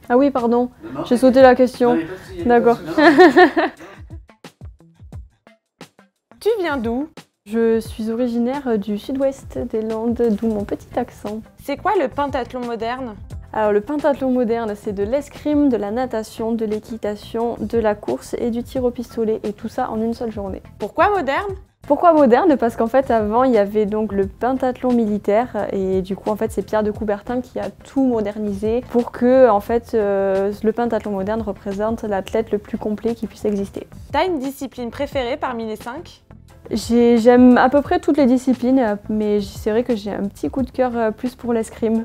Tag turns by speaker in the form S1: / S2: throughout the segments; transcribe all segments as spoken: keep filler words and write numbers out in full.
S1: Ah oui, pardon, j'ai sauté la question. D'accord.
S2: Tu viens d'où?
S1: Je suis originaire du sud-ouest des Landes, d'où mon petit accent.
S2: C'est quoi le pentathlon moderne?
S1: Alors le pentathlon moderne, c'est de l'escrime, de la natation, de l'équitation, de la course et du tir au pistolet, et tout ça en une seule journée.
S2: Pourquoi moderne?
S1: Pourquoi moderne? Parce qu'en fait avant il y avait donc le pentathlon militaire et du coup en fait c'est Pierre de Coubertin qui a tout modernisé pour que en fait euh, le pentathlon moderne représente l'athlète le plus complet qui puisse exister.
S2: T'as une discipline préférée parmi les cinq?
S1: J'aime à peu près toutes les disciplines, mais c'est vrai que j'ai un petit coup de cœur plus pour l'escrime.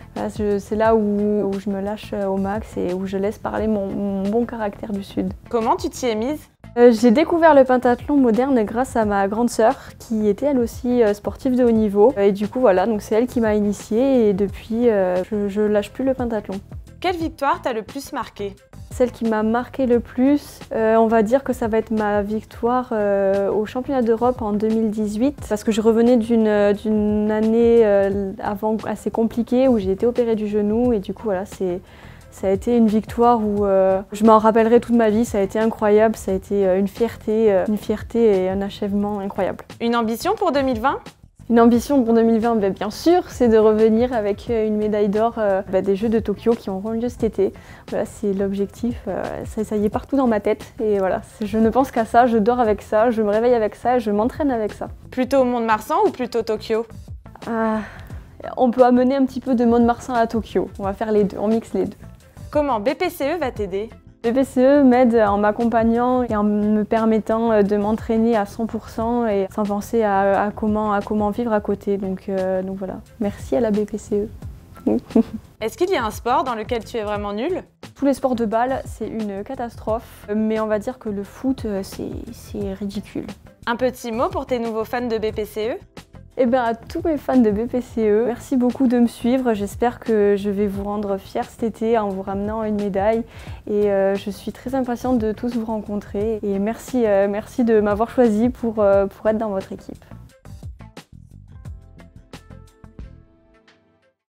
S1: C'est là où, où je me lâche au max et où je laisse parler mon, mon bon caractère du Sud.
S2: Comment tu t'y es mise?
S1: euh, J'ai découvert le pentathlon moderne grâce à ma grande sœur qui était elle aussi euh, sportive de haut niveau. Et du coup voilà, donc c'est elle qui m'a initiée et depuis euh, je, je lâche plus le pentathlon.
S2: Quelle victoire t'a le plus marqué?
S1: Celle qui m'a marqué le plus, euh, on va dire que ça va être ma victoire euh, au championnat d'Europe en deux mille dix-huit parce que je revenais d'une d'une année euh, avant assez compliquée où j'ai été opérée du genou et du coup voilà, c'est ça a été une victoire où euh, je m'en rappellerai toute ma vie, ça a été incroyable, ça a été une fierté, euh, une fierté et un achèvement incroyable.
S2: Une ambition pour deux mille vingt?
S1: Une ambition pour deux mille vingt, ben bien sûr, c'est de revenir avec une médaille d'or euh, ben des Jeux de Tokyo qui auront lieu cet été. Voilà, c'est l'objectif, euh, ça, ça y est partout dans ma tête et voilà, je ne pense qu'à ça, je dors avec ça, je me réveille avec ça, je m'entraîne avec ça.
S2: Plutôt Mont-de-Marsan ou plutôt Tokyo?
S1: euh, On peut amener un petit peu de Mont-de-Marsan à Tokyo, on va faire les deux, on mixe les deux.
S2: Comment B P C E va t'aider?
S1: B P C E m'aide en m'accompagnant et en me permettant de m'entraîner à cent pour cent et sans penser à, à, comment, à comment vivre à côté. Donc, euh, donc voilà, merci à la B P C E.
S2: Est-ce qu'il y a un sport dans lequel tu es vraiment nulle?
S1: Tous les sports de balle, c'est une catastrophe, mais on va dire que le foot, c'est ridicule.
S2: Un petit mot pour tes nouveaux fans de B P C E?
S1: Eh bien, à tous mes fans de B P C E, merci beaucoup de me suivre. J'espère que je vais vous rendre fiers cet été en vous ramenant une médaille. Et euh, je suis très impatiente de tous vous rencontrer. Et merci, euh, merci de m'avoir choisi pour, euh, pour être dans votre équipe.